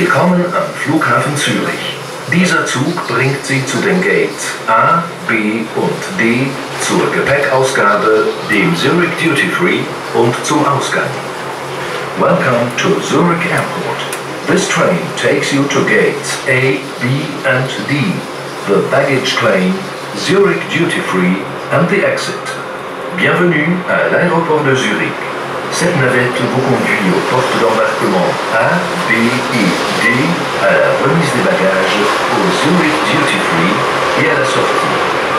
Willkommen am Flughafen Zürich. Dieser Zug bringt Sie zu den Gates A, B und D, zur Gepäckausgabe, dem Zurich Duty Free und zum Ausgang. Welcome to Zurich Airport. This train takes you to gates A, B and D, the baggage claim, Zurich Duty Free and the exit. Bienvenue à l'aéroport de Zurich. Cette navette vous conduit aux portes d'embarquement A, B et D, à la remise des bagages, au Zurich Duty Free et à la sortie.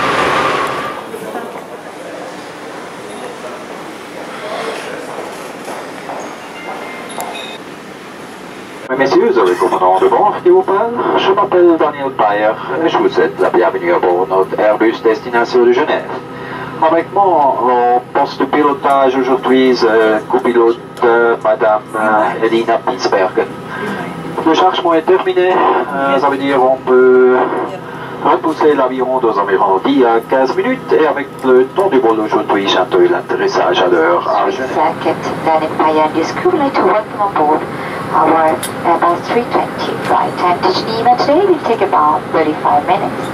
Messieurs, avec commandant de bord, s'il vous plaît, je m'appelle Daniel Bayer et je vous souhaite la bienvenue à bord de notre Airbus Destination de Genève. Avec moi au poste de pilotage aujourd'hui, copilote Madame Elina Pinsbergen. Le chargement est terminé, ça veut dire qu'on peut repousser l'avion dans environ 10 à 15 minutes et avec le temps du vol aujourd'hui, j'attends l'atterrissage à l'heure à Genève. Daniel Bayer and his crew like to welcome on board our Airbus 320 flight time to Geneva today will take about 35 minutes.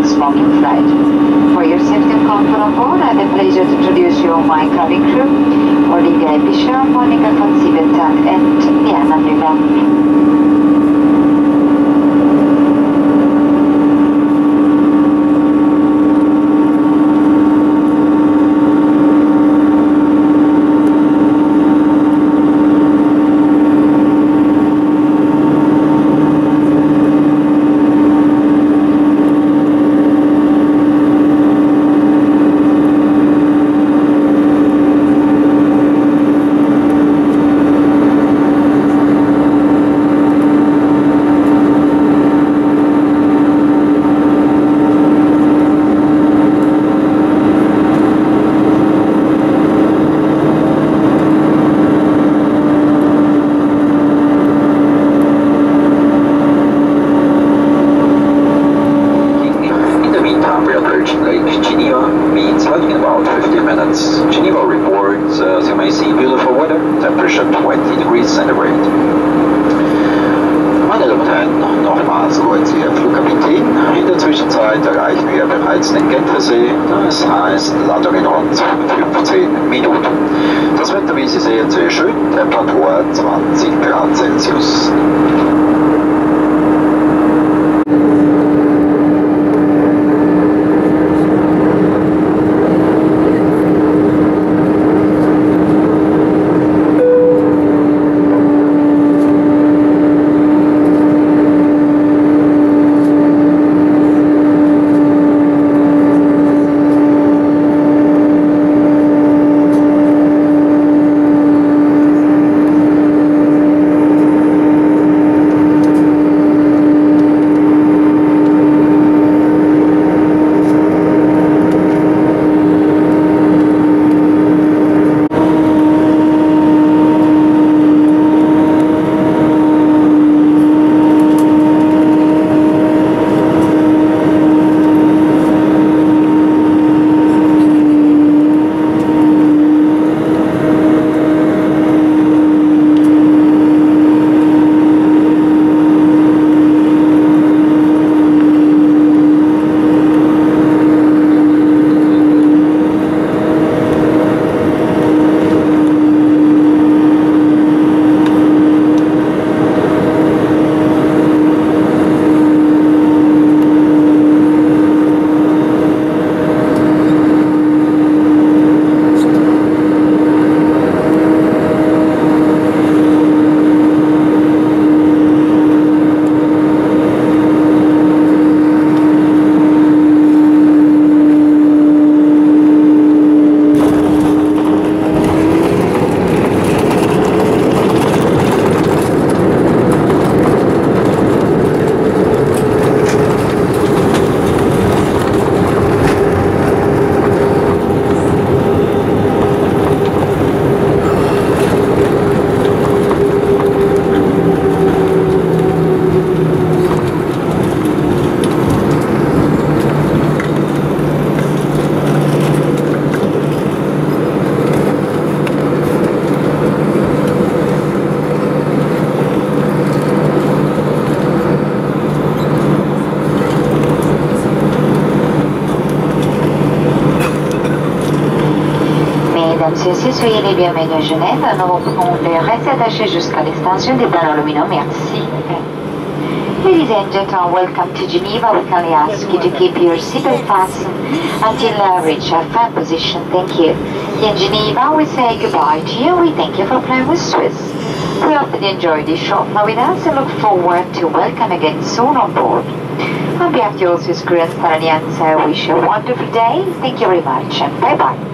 non-smoking flight. For your safety and comfort on board, I have the pleasure to introduce you my cabin crew, Olivia Ebischer, Monica von Siebenthal, and Diana Nyland. Geneva reports, as you may see, beautiful weather, temperature 20 degrees centigrade. Meine Damen und Herren, nochmals kurz Ihr Flugkapitän. In der Zwischenzeit erreichen wir bereits den Genfersee, das heißt Landung in rund 15 Minuten. Das Wetter, wie Sie sehen, sehr schön, Temperatur 20 Grad Celsius. Ceci, soyez les bienvenus à Genève. Nous reprendrons le reste attaché jusqu'à l'extension des panneaux lumineux. Merci. Ladies and gentlemen, welcome to Geneva. We kindly ask you to keep your seatbelt fastened until we reach our fan position. Thank you. In Geneva, we say goodbye to you. We thank you for flying with Swiss. We hope that you enjoyed this short flight with us and look forward to welcome again soon on board. On behalf of your Swiss crew and Star Alliance, I wish you a wonderful day. Thank you very much and bye-bye.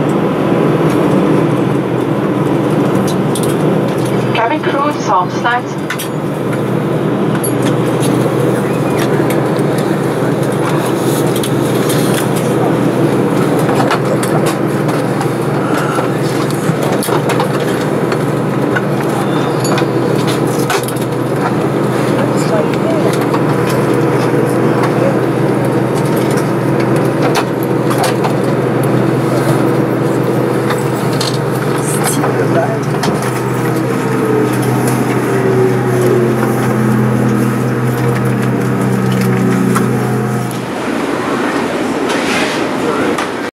Cabin crew, some snacks